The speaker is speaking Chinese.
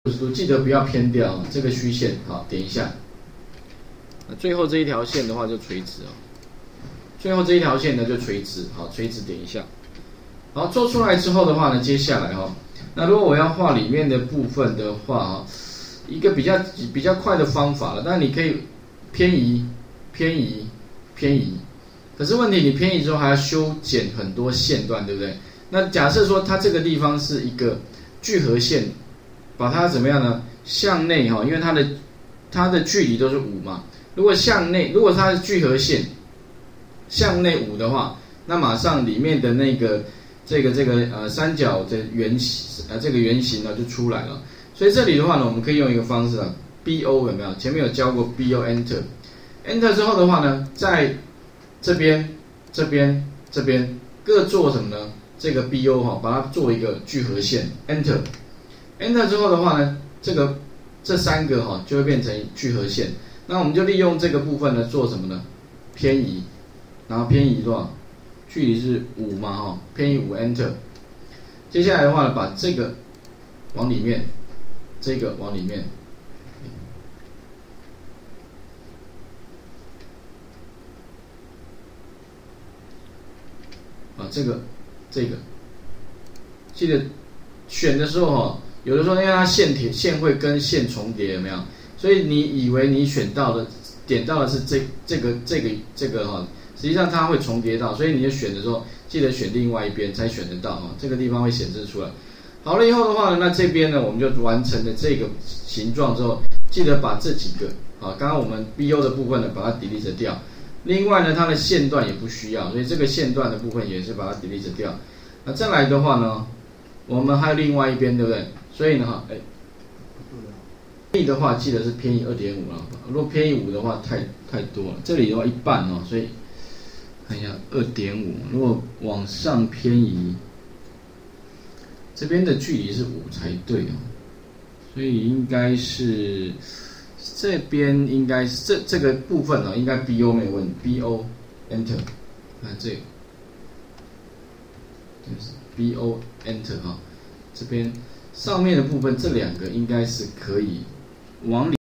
60度，记得不要偏掉这个虚线。好，点一下。最后这一条线的话就垂直哦。最后这一条线呢就垂直，好，垂直点一下。好，做出来之后的话呢，接下来那如果我要画里面的部分的话一个比较快的方法了，那你可以偏移。可是问题你偏移之后还要修剪很多线段，对不对？那假设说它这个地方是一个聚合线，把它怎么样呢？向内因为它的距离都是5嘛。如果向内，如果它是聚合线向内5的话，那马上里面的那个这个三角的圆形这个圆形呢就出来了。所以这里的话呢，我们可以用一个方式BO 有没有？前面有教过 BO Enter 之后的话呢，在这边各做什么呢？这个 BO 把它做一个聚合线 Enter 之后的话呢，这3个就会变成聚合线。那我们就利用这个部分呢做什么呢？偏移，然后偏移多少？距离是5嘛偏移5 Enter。接下来的话呢，把这个往里面，这个往里面。这个，记得选的时候有的时候因为它线会跟线重叠，有没有？所以你以为你点到的是这个实际上它会重叠到，所以你就选的时候记得选另外一边才选得到这个地方会显示出来。好了以后的话呢，那这边呢我们就完成了这个形状之后，记得把这几个刚刚我们 BO 的部分呢把它 delete 掉。另外呢，它的线段也不需要，所以这个线段的部分也是把它 delete 掉。那再来的话呢，我们还有另外一边，对不对？所以呢，偏移的话记得是偏移 2.5 了。如果偏移5的话太多了，这里的话1半所以看一下 2.5。如果往上偏移，这边的距离是5才对所以应该是。这边应该是这个部分应该 BO 没有问题 ，BO Enter， 看这个，就是 BO Enter 这边上面的部分这2个应该是可以往里。